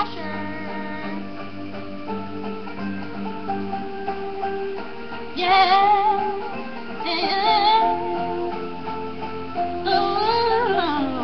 Yeah, yeah. Ooh.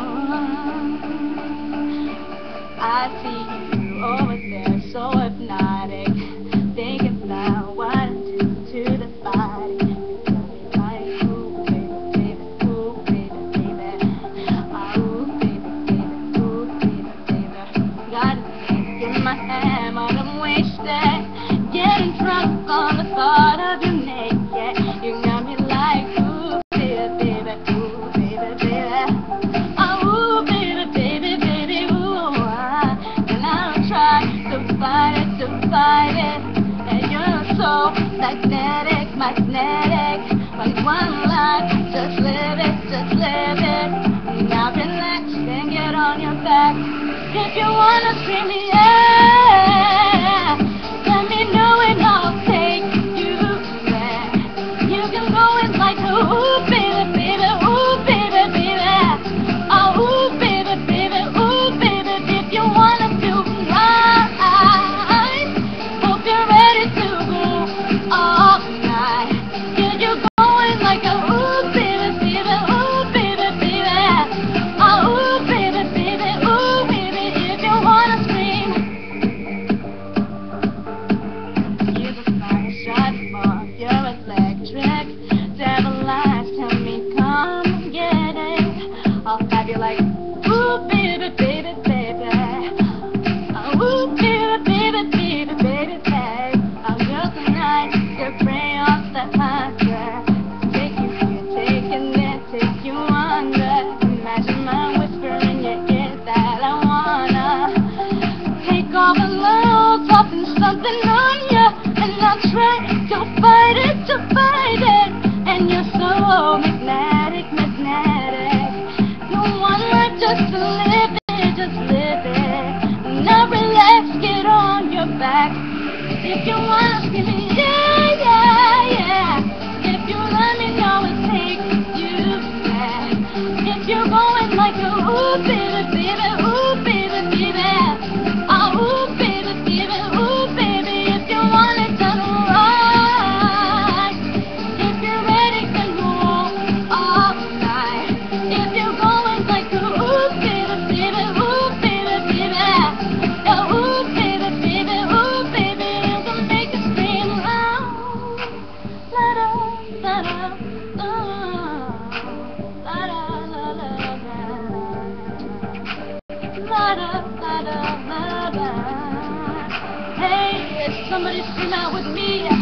I see you over there, so hypnotic, thinking about what I do to the body. You got me like, ooh, baby, baby, ooh, baby, baby. Ooh, baby, baby, ooh, baby, baby. Got a thing in my hand, but I'm wasted, getting drunk on the thought of you naked. You got me like, ooh, baby, baby, ooh, baby, baby. Ooh, baby, baby, baby, ooh. And I'll try to fight it. And you're so magnetic, magnetic. Like one life, just live it, just live it. Now relax and get on your back. If you wanna scream, yeah, let me know and I'll take you back. You can go in like, ooh, baby, baby, ooh, baby, baby. Ooh, baby, baby, ooh, baby, if you wanna do right. Hope you're ready to go all night. Yeah, you're going like a ooh, baby, baby, ooh, baby, baby. Ooh, baby, baby, ooh, baby, if you wanna scream. You're the fire shot for you're electric. Devil eyes tell me come get it. I'll have you like, ooh, baby, baby, baby. Ooh, baby, baby, baby, baby, baby. Girl, tonight, your crayons that hunger. Take you here, taking it, take you under. Imagine my whisper in your ear that I wanna take all the loads off and something on ya. And I'll try to fight it, to fight it. And you're so magnetic, magnetic. You want life just to live it, just live it. Now relax, get on your back. If you wanna give me, yeah, yeah, yeah. If you let me know and take you back. If you're going like a ooh, baby, baby, ooh, baby, baby. Ooh, baby, baby, ooh, baby. If you want it done right. If you're ready to go all night. If you're going like a ooh, baby, baby, ooh, baby, baby. Ooh, baby, baby, ooh, baby. You can make it scream loud. La da, la da, la da, la da, la da, la da, la da. Hey, somebody scream out with me.